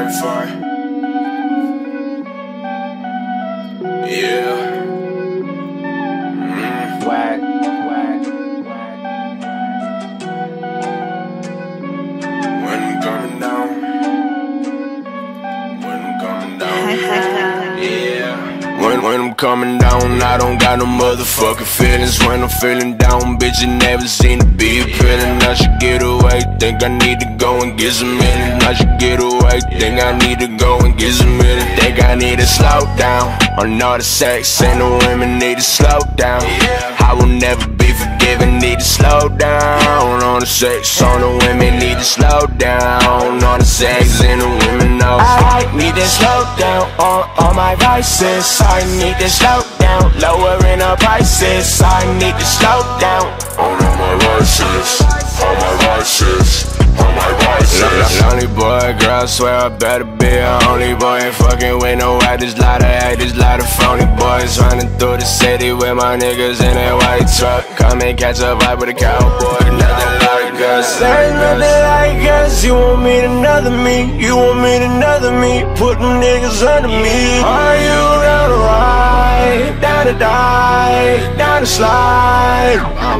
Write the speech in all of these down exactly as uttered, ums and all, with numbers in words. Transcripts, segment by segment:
far. Yeah. Mm. Whack, whack, whack. When I'm coming down. When I'm coming down. Yeah. When, when I'm coming down, I don't got no motherfucking feelings. When I'm feeling down, bitch, you never seen to be appealing. I should get away, think I need to go and get some millions. I should get away, think I need to go and get some millions. Think I need to slow down on all the sex and the women need to slow down. I will never be forgiven, need to slow down on the sex, on the women need to slow down on the sex and the women know. I need to slow down on all my vices. I need to slow down, lowering the prices. I need to slow down on all my vices, all my vices, all my vices. Lonely boy, girl, I swear I better be a only boy. Ain't fucking with no actors, lot of actors, lot of phony boys. Running through the city with my niggas in that white truck. Come and catch a vibe with a cowboy, nothing like us. There ain't nothing like us. You want me to another me, you want me to another me. Put them niggas under me. Are you down to ride, down to die, down to slide?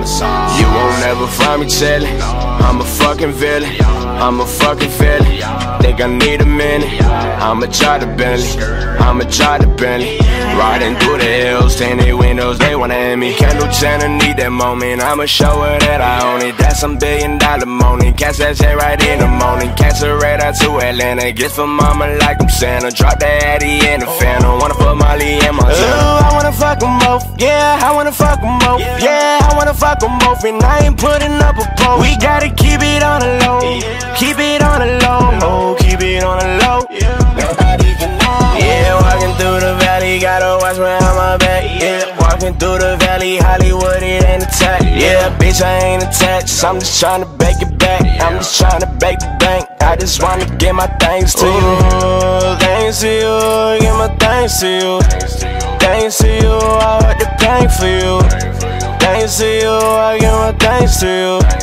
You won't ever find me chillin'. I'm a fucking villain, I'm a fucking villain. Think I need a minute, I'ma try the Bentley, I'ma try the Bentley. Riding through the hills, tinted windows, they wanna end me. Kendall Jenner need that moment, I'ma show her that I own it. That's some billion dollar money, catch that shit right in the morning. Catch a radar to Atlanta, gifts for mama like I'm Santa. Drop that Addy in the Phantom, wanna put Molly in my Ooh, I wanna fuck them both, yeah, I wanna fuck them both. Yeah, I wanna fuck them both, and I ain't putting up a post. We gotta keep it on the low, keep it on the low, oh, keep it on the low. Nobody can know. Yeah, walking through the valley, gotta watch behind my back. Yeah, walking through the valley, Hollywood, it ain't attacked. Yeah, bitch, I ain't attached, I'm just trying to bake it back. I'm just trying to bake the bank, I just wanna give my thanks to you. Thanks to you, give my thanks to you. Thanks to you, I heard the pain for you. Thanks to you, I give my thanks to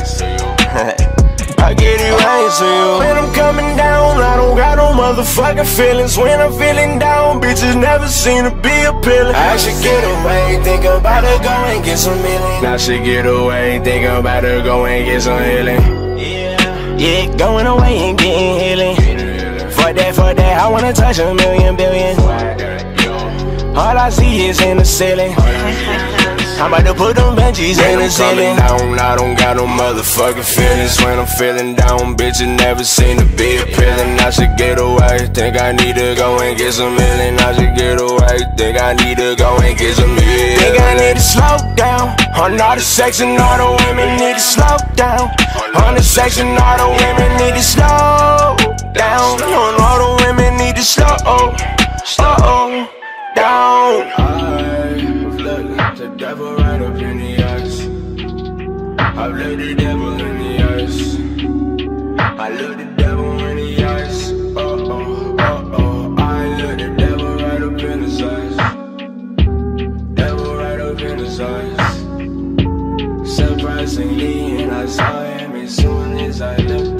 you. I get it right to you. When I'm coming down, I don't got no motherfucking feelings. When I'm feeling down, bitches never seem to be appealing. I should get away, think about to go and get some healing. I should get away, think about to go and get some healing. Yeah, yeah, going away and getting healing. For that, for that, I wanna touch a million billion. All I see is in the ceiling. I'm about to put them Benjis in the ceiling. Down, I don't got no motherfucking feelings. When I'm feeling down, bitch, you never seem to be appealing. I should get away, think I need to go and get some healing. I should get away, think I need to go and get some healing. Think I need to slow down on all the sex and all the women need to slow down. On the sex and all the women need to slow down. On all the women need to slow, slow down. I've looked the devil right up in the eyes. I've looked the devil in the eyes. I look the devil in the eyes. Oh oh oh oh. I look the devil right up in his eyes. Devil right up in his eyes. Surprisingly, and I saw him as soon as I looked.